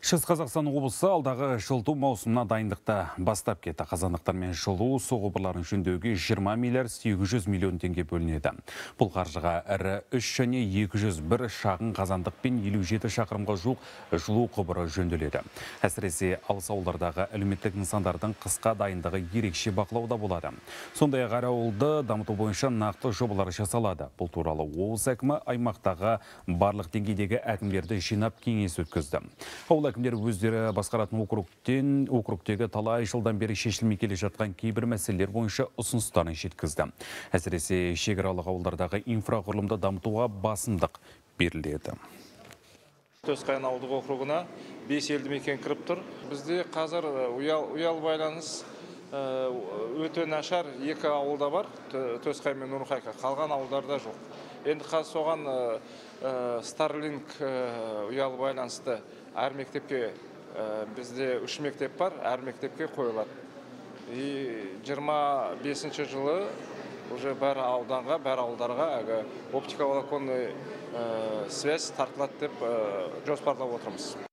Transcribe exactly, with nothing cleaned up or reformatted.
Шығыс Қазақстан облысы алдағы жылыту маусымына дайындықта бастап кетті. Қазандықтар мен жылу су құбырларын жөндеуге жиырма миллиард сегіз жүз миллион теңге бөлінеді. Бұл қаржыға ірі үш және екі жүз бір шағын қазандық пен елу жеті шақырымға жуық жылу құбыры жөнделеді. Әсіресе алыс ауылдардағы әлеуметтік нысандардың қысқа дайындығы ерекше бақылауда болады. Сондай-ақ әр ауылды дамыту бойынша нақты жобалар жасалады. Бұл туралы облыс әкімі аймақтағы барлық деңгейдегі әкімдерді жинап кеңес өткізді. Ауыл әкімдері өздері басқаратын округтен округтегі талай жылдан бері шешілмей келе жатқан кейбір мәселелер бойынша ұсыныстарын жеткізді. Әсіресе шекаралық ауылдардағы инфрақұрылымды дамытуға басымдық беріледі. Төсқайын ауылдық округына бес елді мекен кіріп тұр. Бізде қазір ұял, ұял байланыс өте нашар екі ауылда бар, Төсқайын мен Нұрқайқа, қалған ауылдарда жоқ. Енді қазір соған Starlink ұял байланысты әр мектепке, бізде үш мектеп бар, әр мектепке қойылады. жиырма бесінші жылы уже бәр ауданға, бәр ауылдарға оптиковолоконный связь тартылады деп жоспарлап отырмыз.